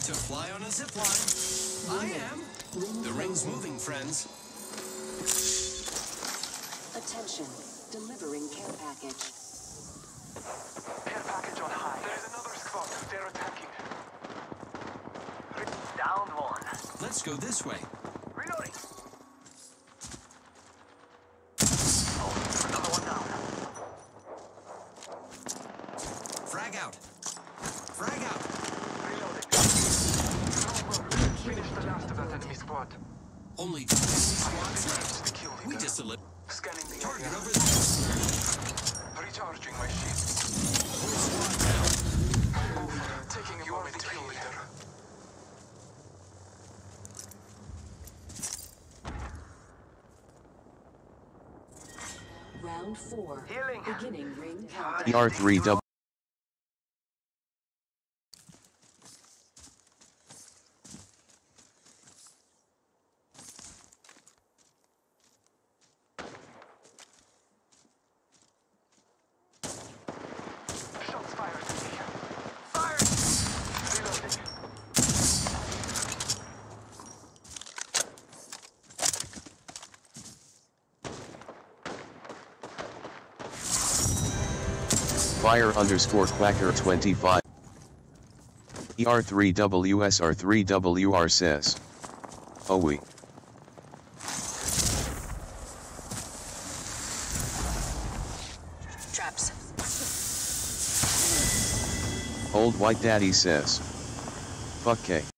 to fly on a zip line? I am. The ring's moving, friends. Attention, delivering care package. Care package on high. There's another squad. They're attacking. Down one. Let's go this way. Reloading. Oh, another one down. Frag out. Frag out. Reloading. Finish the last of that enemy squad. Only 2 squads left. The kill leader. We just Scanning the target area. over there. Recharging my shield. Whole squad down. Taking a moment to kill leader. Round 4. Healing. Beginning ring countdown. ER3W. Shots fired at me. Fire! Reloading. Fire_Quacker25. ER3WSR3WR says. Oh we. Traps. Old White Daddy says. Fuck K.